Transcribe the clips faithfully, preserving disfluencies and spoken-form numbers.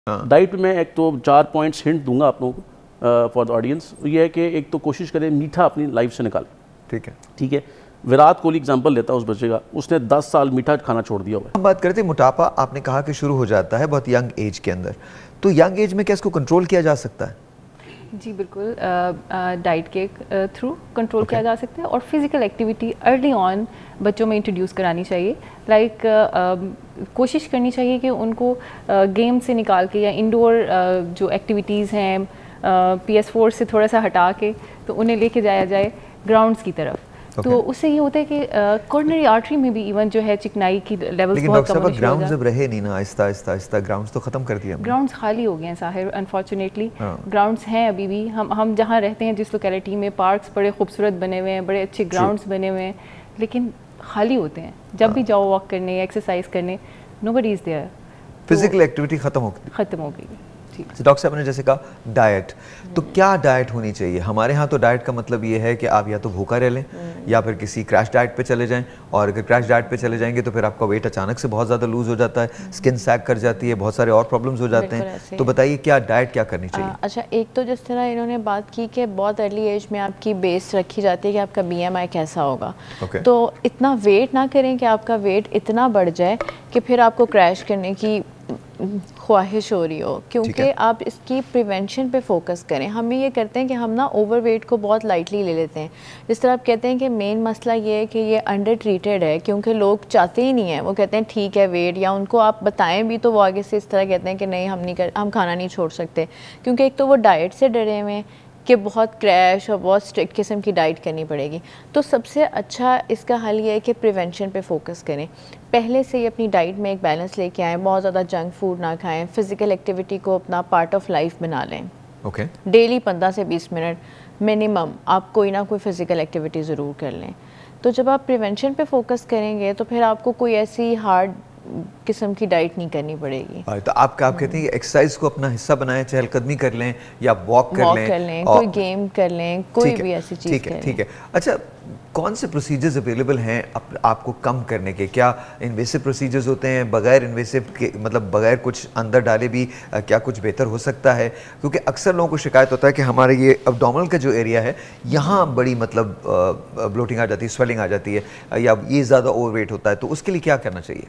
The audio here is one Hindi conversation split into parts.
हाँ। डाइट में एक तो चार पॉइंट्स हिंट दूंगा आप लोगों को फॉर द ऑडियंस। ये है कि एक तो कोशिश करें मीठा अपनी लाइफ से निकालें। ठीक है ठीक है। विराट कोहली एग्जांपल लेता है उस बच्चे का, उसने दस साल मीठा खाना छोड़ दिया हुआ है। हम बात करते हैं मोटापा, आपने कहा कि शुरू हो जाता है बहुत यंग एज के अंदर, तो यंग एज में क्या इसको कंट्रोल किया जा सकता है? जी बिल्कुल, डाइट के थ्रू कंट्रोल किया जा सकता है और फिज़िकल एक्टिविटी अर्ली ऑन बच्चों में इंट्रोड्यूस करानी चाहिए। लाइक like, uh, कोशिश करनी चाहिए कि उनको गेम uh, से निकाल के या इंडोर uh, जो एक्टिविटीज़ हैं पी एस फोर से थोड़ा सा हटा के तो उन्हें लेके जाया जाए ग्राउंड्स की तरफ। Okay. तो उससे ये होता है कि कॉर्नरी uh, आर्टरी में भी इवन जो है चिकनाई की लेवल्स बहुत कम होने ग्राउंड्स जब रहे नहीं ना, आहिस्ता आहिस्ता आहिस्ता ग्राउंड्स तो खत्म कर दिया। ग्राउंड्स खाली हो गए हैं साहिर, अनफॉर्चुनेटली। ग्राउंड्स हैं अभी भी, हम हम जहाँ रहते हैं जिस लोकेलिटी में पार्क्स बड़े खूबसूरत बने हुए हैं, बड़े अच्छे ग्राउंड्स बने हुए हैं, लेकिन खाली होते हैं। जब भी जाओ वॉक करने या एक्सरसाइज करने, nobody is there, physical activity खत्म हो गई खत्म हो गई। तो डॉक्टर साहब ने जैसे कहा डाइट, तो क्या डाइट होनी चाहिए? हमारे यहाँ तो डाइट का मतलब ये है कि आप या तो भूखा रह लें या फिर किसी क्रैश डाइट पे चले जाएं, और अगर क्रैश डाइट पे चले जाएंगे तो फिर आपका वेट अचानक से बहुत ज़्यादा लूज हो जाता है, स्किन सैग कर जाती है, बहुत सारे और प्रॉब्लम्स हो जाते हैं। तो बताइए क्या डाइट क्या करनी चाहिए? आ, अच्छा, एक तो जिस तरह इन्होंने बात की कि बहुत अर्ली एज में आपकी बेस रखी जाती है कि आपका बी एम आई कैसा होगा। okay. तो इतना वेट ना करें कि आपका वेट इतना बढ़ जाए कि फिर आपको क्रैश करने की ख्वाहिश हो रही हो, क्योंकि आप इसकी प्रिवेंशन पे फोकस करें। हम ये करते हैं कि हम ना ओवरवेट को बहुत लाइटली ले लेते हैं। जिस तरह आप कहते हैं कि मेन मसला ये है कि ये अंडर ट्रीटेड है, क्योंकि लोग चाहते ही नहीं है, वो कहते हैं ठीक है वेट, या उनको आप बताएं भी तो वो आगे से इस तरह कहते हैं कि नहीं हम नहीं कर हम खाना नहीं छोड़ सकते, क्योंकि एक तो वो डाइट से डरे हुए हैं कि बहुत क्रैश और बहुत स्ट्रिक्ट किस्म की डाइट करनी पड़ेगी। तो सबसे अच्छा इसका हल ये है कि प्रिवेंशन पे फोकस करें। पहले से ही अपनी डाइट में एक बैलेंस लेके आएँ, बहुत ज़्यादा जंक फूड ना खाएं, फिज़िकल एक्टिविटी को अपना पार्ट ऑफ लाइफ बना लें। Okay okay. डेली पंद्रह से बीस मिनट मिनिमम आप कोई ना कोई फ़िज़िकल एक्टिविटी ज़रूर कर लें। तो जब आप प्रिवेंशन पे फोकस करेंगे तो फिर आपको कोई ऐसी हार्ड किस्म की डाइट नहीं करनी पड़ेगी। तो आप आप कहते हैं कि एक्सरसाइज को अपना हिस्सा बनाएं, चहलकदमी कर लें या वॉक कर लें, कर लें कोई गेम कर लें, कोई भी ऐसी चीज़ ठीक है ठीक है। अच्छा, कौन से प्रोसीजर्स अवेलेबल हैं आप, आपको कम करने के? क्या इन्वेसिव प्रोसीजर्स होते हैं, बगैर इन्वेसिव के मतलब बगैर कुछ अंदर डाले भी आ, क्या कुछ बेहतर हो सकता है? क्योंकि अक्सर लोगों को शिकायत होता है कि हमारे ये अब्डोमिनल का जो एरिया है यहाँ बड़ी मतलब ब्लोटिंग आ जाती है, स्वेलिंग आ जाती है, या ये ज़्यादा ओवरवेट होता है, तो उसके लिए क्या करना चाहिए?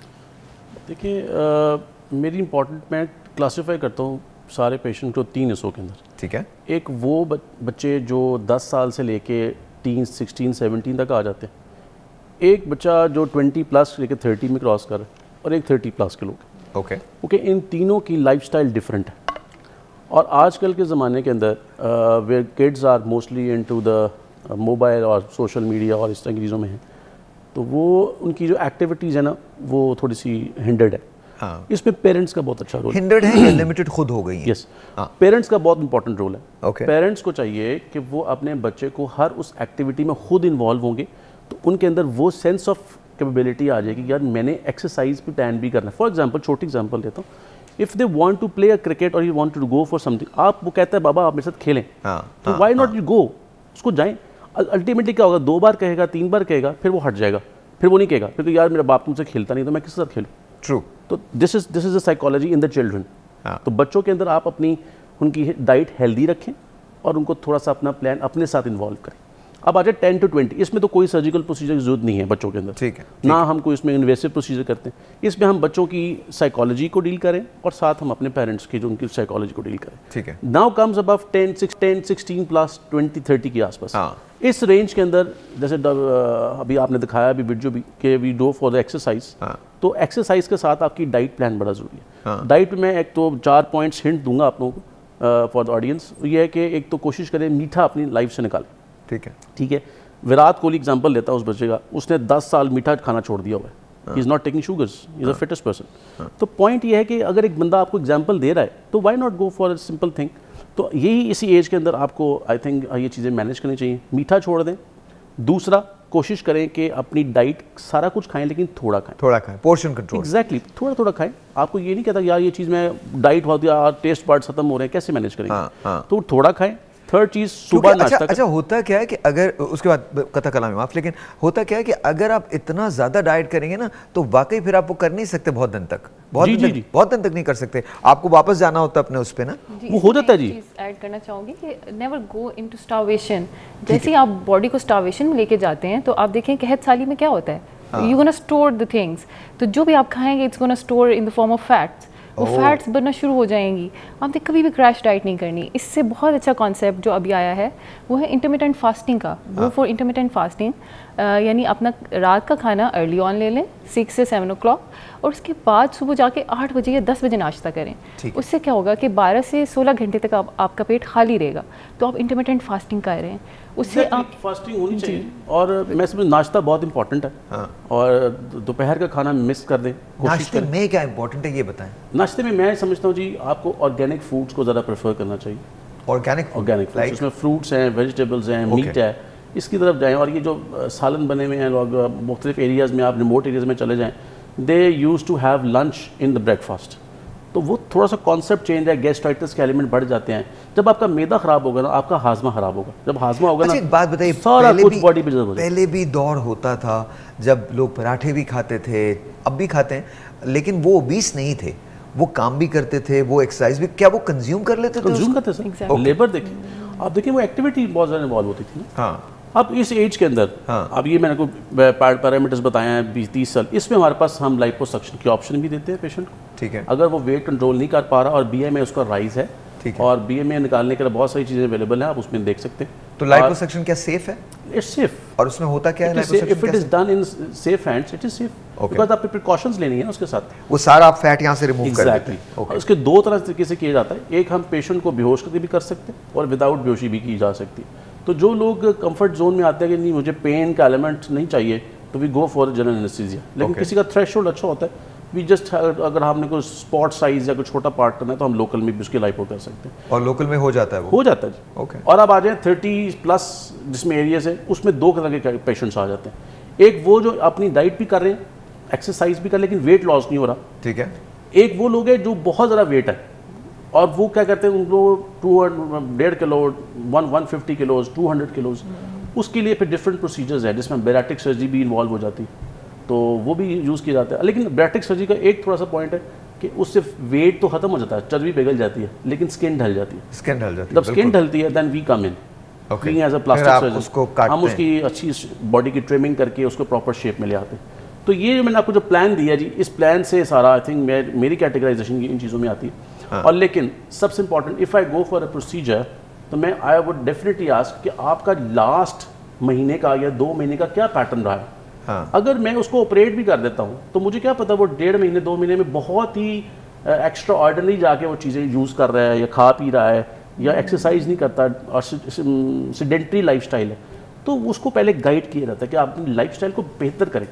देखिए, मेरी इंपॉर्टेंट मैं क्लासीफाई करता हूँ सारे पेशेंट को तीन हिस्सों के अंदर। ठीक है। एक वो बच्चे जो दस साल से लेके टीन सिक्सटीन सेवनटीन तक आ जाते हैं, एक बच्चा जो ट्वेंटी प्लस लेके थर्टी में क्रॉस कर रहा है, और एक थर्टी प्लस के लोग। ओके ओके इन तीनों की लाइफस्टाइल डिफरेंट है, और आजकल के ज़माने के अंदर where kids are mostly into the mobile और सोशल मीडिया और इस तरह की चीज़ों में हैं, तो वो उनकी जो एक्टिविटीज़ है ना वो थोड़ी सी हिंडर्ड है। हाँ। इसमें पेरेंट्स का बहुत अच्छा रोल हिंडर्ड है या लिमिटेड खुद हो गई है? यस, पेरेंट्स का बहुत इंपॉर्टेंट रोल है। okay. पेरेंट्स को चाहिए कि वो अपने बच्चे को हर उस एक्टिविटी में खुद इन्वॉल्व होंगे, तो उनके अंदर वो सेंस ऑफ कैपेबिलिटी आ जाएगी यार मैंने एक्सरसाइज पे प्लान भी करना है। फॉर एग्जांपल, छोटी एग्जांपल देता हूँ, if they want to play a cricket और you want to go for something, आप वो कहता है बाबा आप मेरे साथ खेलें, तो व्हाई नॉट यू गो, उसको जाएं। अल्टीमेटली क्या होगा, दो बार कहेगा, तीन बार कहेगा, फिर वो हट जाएगा, फिर वो नहीं कहेगा, फिर तो यार मेरा बाप मुझसे खेलता नहीं तो मैं किसके साथ खेलूँ। ट्रू। तो this is this is the psychology in the children. तो बच्चों के अंदर आप अपनी उनकी डाइट हेल्दी रखें और उनको थोड़ा सा अपना प्लान अपने साथ इन्वॉल्व करें। अब आ जाए टेन टू ट्वेंटी, इसमें तो कोई सर्जिकल प्रोसीजर की जरूरत नहीं है बच्चों के अंदर। ठीक है। ना हम कोई इसमें इन्वेसिव प्रोसीजर करते हैं, इसमें हम बच्चों की साइकोलॉजी को डील करें और साथ हम अपने पेरेंट्स की जो उनकी साइकोलॉजी को डील करें। ठीक है। Now comes above ten six ten sixteen plus twenty thirty के आसपास। हाँ। इस रेंज के अंदर जैसे अभी आपने दिखाया अभी वीडियो भी कि we do for the exercise, तो एक्सरसाइज के साथ आपकी डाइट प्लान बड़ा जरूरी है। हाँ। डाइट में एक तो चार पॉइंट्स हिंट दूंगा आप लोगों को फॉर द ऑडियंस। ये है कि एक तो कोशिश करें मीठा अपनी लाइफ से निकालें। ठीक है ठीक है। विराट कोहली एग्जांपल लेता है उस बच्चे का, उसने दस साल मीठा खाना छोड़ दिया हुआ है, he is not taking sugars, he is a fittest person. तो पॉइंट ये है कि अगर एक बंदा आपको एग्जांपल दे रहा है तो why not go for a simple thing. तो यही इसी एज के अंदर आपको आई थिंक ये चीज़ें मैनेज करनी चाहिए। मीठा छोड़ दें। दूसरा, कोशिश करें कि अपनी डाइट सारा कुछ खाएं लेकिन थोड़ा खाएं, थोड़ा खाएं, पोर्शन कंट्रोल। एग्जैक्टली, थोड़ा थोड़ा खाएं। आपको ये नहीं कहता यार ये चीज़ में डाइट बहुत यार टेस्ट पार्ट खत्म हो रहे हैं कैसे मैनेज करेंगे। हाँ, हाँ. तो थोड़ा खाएं, थर्ड चीज़ सुबह नाश्ता अच्छा, अच्छा होता क्या है कि अगर उसके बाद कथा कलाम माफ, लेकिन होता क्या है कि अगर आप इतना ज़्यादा डाइट करेंगे ना तो वाकई फिर आप वो कर नहीं सकते बहुत दिन तक, बहुत जी, दिन जी, तक, जी। बहुत दिन तक नहीं कर सकते, आपको वापस जाना होता है अपने उस पे ना, वो हो जाता है जी। ऐड करना चाहूँगी कि नेवर गो इनटू स्टार्वेशन। जैसे ही आप बॉडी को स्टार्वेशन में लेके जाते हैं तो आप देखें कहत साली में क्या होता है, you gonna store the things, तो जो भी आप खाएंगे it's gonna store in the form of fats, वो फैट्स बनना शुरू हो जाएंगी। आपने कभी भी क्रैश डाइट नहीं करनी। इससे बहुत अच्छा कॉन्सेप्ट जो अभी आया है वो है इंटरमिटेंट फास्टिंग का। गो फॉर इंटरमिटेंट फास्टिंग, यानी अपना रात का खाना अर्ली ऑन ले लें सिक्स से सेवन ओ क्लॉक, और उसके बाद सुबह जाके आठ बजे या दस बजे नाश्ता करें। उससे क्या होगा कि बारह से सोलह घंटे तक आप, आपका पेट खाली रहेगा, तो आप इंटरमिटेंट फास्टिंग कर रहे हैं, उससे आप फास्टिंग होनी चाहिए। और मैं समझ नाश्ता बहुत इंपॉर्टेंट है। हाँ। और दोपहर का खाना मिस कर दें, नाश्ते में क्या इंपॉर्टेंट है ये बताएं। नाश्ते में मैं समझता हूँ जी आपको ऑर्गेनिक फूड्स को ज़्यादा प्रेफर करना चाहिए। ऑर्गेनिक ऑर्गेनिक फूड्स, उसमें फ्रूट्स हैं, वेजिटेबल्स हैं, मीट है, इसकी तरफ जाएँ। और ये जो सालन बने हुए हैं लोग मुख्तलिफ एरियाज़ में, आप रिमोट एरियाज़ में चले जाएँ, they use to have lunch in the breakfast, तो वो थोड़ा सा कॉन्सेप्ट चेंज है, गैस्ट्राइटिस के एलिमेंट बढ़ जाते हैं। जब आपका मैदा खराब होगा ना, आपका हाजमा खराब होगा। जब हाजमा होगा अच्छा, ना, एक बात बताइए, सारा कुछ बॉडी पे जब हो जाए। पहले भी दौर होता था जब लोग पराठे भी खाते थे, अब भी खाते हैं, लेकिन वो ओबीस नहीं थे, वो काम भी करते थे, वो एक्सरसाइज भी, क्या वो कंज्यूम कर लेते थे? कंज्यूम करते सर, लेबर देखिए, आप देखिए वो एक्टिविटी बहुत ज़्यादा इन्वॉल्व होती थी। हाँ। अब इस एज के अंदर, हाँ। अब ये मैंने को पैरामीटर्स बताए हैं बीस तीस साल, इसमें हमारे पास हम लाइपोसक्शन की ऑप्शन भी देते हैं पेशेंट को। ठीक है। अगर वो वेट कंट्रोल नहीं कर पा रहा और बीएमआई उसका राइज है, ठीक है, और बीएमआई निकालने के लिए बहुत सारी चीज़ें अवेलेबल हैं, आप उसमें देख सकते हैं। तो लाइपोसक्शन क्या सेफ है? It's safe. और उसमें होता क्या है? If it is done in safe hands it is safe, because आपको प्रिकॉशंस लेनी है ना उसके साथ। वो सारा आप फैट यहाँ से रिमूव कर देते हैं। और उसके दो तरह तरीके से किया जाता है। एक, हम पेशेंट को बेहोश करके भी कर सकते हैं और विदाउट बेहोशी भी की जा सकती है। तो जो लोग कंफर्ट जोन में आते हैं कि नहीं मुझे पेन का एलिमेंट नहीं चाहिए, तो we go for general anaesthesia. लेकिन किसी का थ्रेशोल्ड अच्छा होता है, वी जस्ट, अगर हमने कोई स्पॉट साइज या कोई छोटा पार्ट करना है तो हम लोकल में भी उसकी लाइपो कर सकते हैं। और लोकल में हो जाता है वो? हो जाता है जी। ओके। और अब आ जाए थर्टी प्लस जिसमें एरियाज है, उसमें दो तरह के पेशेंट्स आ जाते हैं। एक वो जो अपनी डाइट भी कर रहे हैं, एक्सरसाइज भी कर, लेकिन वेट लॉस नहीं हो रहा। ठीक है। एक वो लोग हैं जो बहुत ज़्यादा वेट है और वो क्या करते हैं, उनको टू डेढ़ kilo one one fifty kilos two hundred kilos, उसके लिए फिर डिफरेंट प्रोसीजर्स है जिसमें बैरिएट्रिक सर्जरी भी इन्वॉल्व हो जाती है, तो वो भी यूज़ किया जाता है। लेकिन बैरिएट्रिक सर्जरी का एक थोड़ा सा पॉइंट है कि उससे वेट तो खत्म हो जाता है, चर्बी पिघल जाती है, लेकिन स्किन ढल जाती है। स्किन ढल जाती है। जब स्किन ढलती है then we come in as a plastic surgeon, हम उसकी अच्छी बॉडी की ट्रिमिंग करके उसको प्रॉपर शेप में ले आते हैं। तो ये मैंने आपको जो प्लान दिया जी, इस प्लान से सारा आई थिंक मेरी कैटेगराइजेशन इन चीज़ों में आती है। हाँ। और लेकिन सबसे important, if I go for a procedure, तो मैं आई वुड डेफिनेटली आस्क कि आपका लास्ट महीने का या दो महीने का क्या पैटर्न रहा है। हाँ। अगर मैं उसको ऑपरेट भी कर देता हूँ तो मुझे क्या पता वो डेढ़ महीने दो महीने में बहुत ही एक्स्ट्रा ऑर्डिनरी जाके वो चीज़ें यूज़ कर रहा है या खा पी रहा है या एक्सरसाइज नहीं करता और सेडेंटरी लाइफस्टाइल है, तो उसको पहले गाइड किया जाता है कि आप अपनी लाइफस्टाइल को बेहतर करें।